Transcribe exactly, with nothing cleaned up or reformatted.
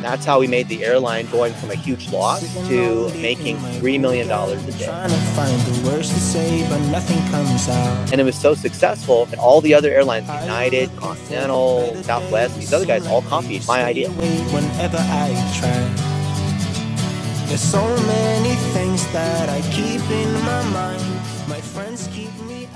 That's how we made the airline going from a huge loss to making three million dollars a day. Trying to find the words to say, but nothing comes out. And it was so successful that all the other airlines, United, Continental, Southwest, these other guys all copied my idea. Whenever I try. There's so many things that I keep in my mind. My friends keep me